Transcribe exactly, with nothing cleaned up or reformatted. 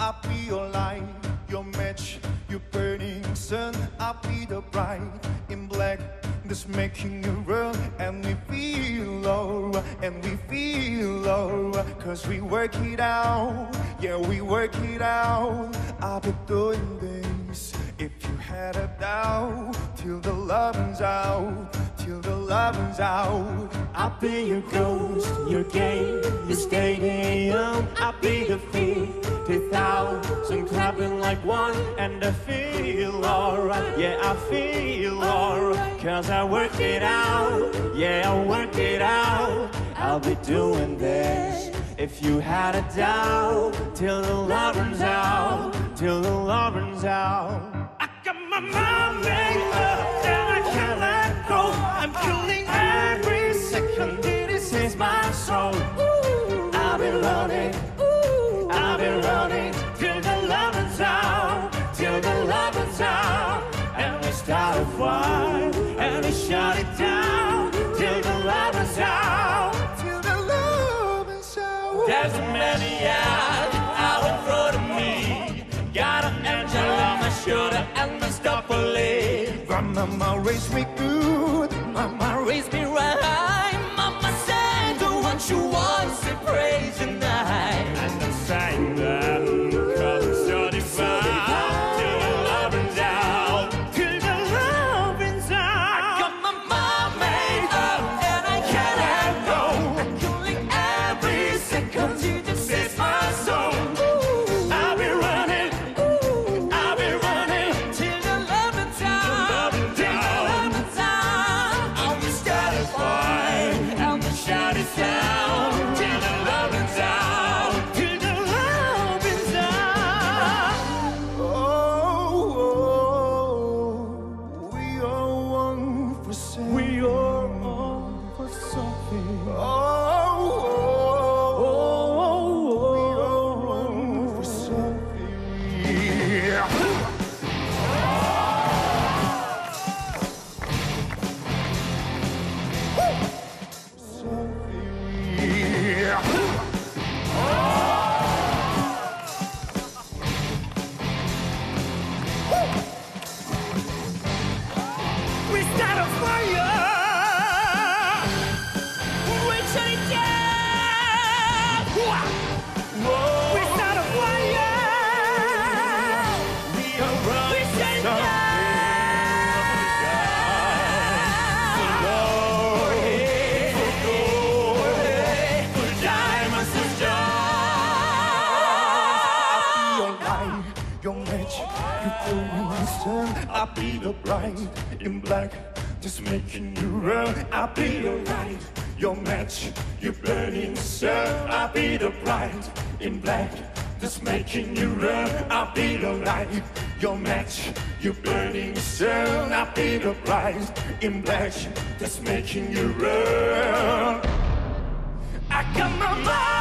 I'll be your light, your match, your burning sun. I'll be the bride in black that's making you run. And we feel low, and we feel low, cause we work it out, yeah, we work it out. I'll be doing this if you had a doubt, till the love runs out, till the love runs out. I'll be your ghost, your game, your stadium. I'll be the fifty thousand clapping like one. And I feel alright, yeah, I feel alright, cause I work it out, yeah, I work it out. I'll be doing this if you had a doubt, till the love runs out, till the love runs out. I got my mind made up and I can't let go. I'm killing every second, this is my soul. Ooh, I've been running, ooh, I've been running, till the love runs out, till the love runs out. And we start a fire, and we shut it down, till the love runs out, till the love runs out. There's a maniac out in front of me, got an angel on my shoulder and Mistopoli. Mama raised me good, Mama raised me right, Mama said, don't want you once to praise tonight. and I'm saying that cause I'm certified, till the love runs out, till the love runs out. I got my mind made up and I can't let go. I'm killing every second, this is my soul. Ooh, I'll be running, ooh, I'll be running, till the love runs out, runs till the out. love runs out. I'm just out of fire, I'm the shout it down, till the love runs out, till the love runs out. oh, oh, we are one for something. we are all for something. Oh, oh, Oh, oh, we oh, are one for something. We start a fire, we shut it down. we start a fire, We are running we shut it something. Your light, your match, your burning sun. I'll be the bride in black, just making you run. I'll be your light, your match, your burning sun. I'll be the bride in black, just making you run. I'll be the light, your match, your burning sun. I'll be the bride in black, just making you run. I got my mind.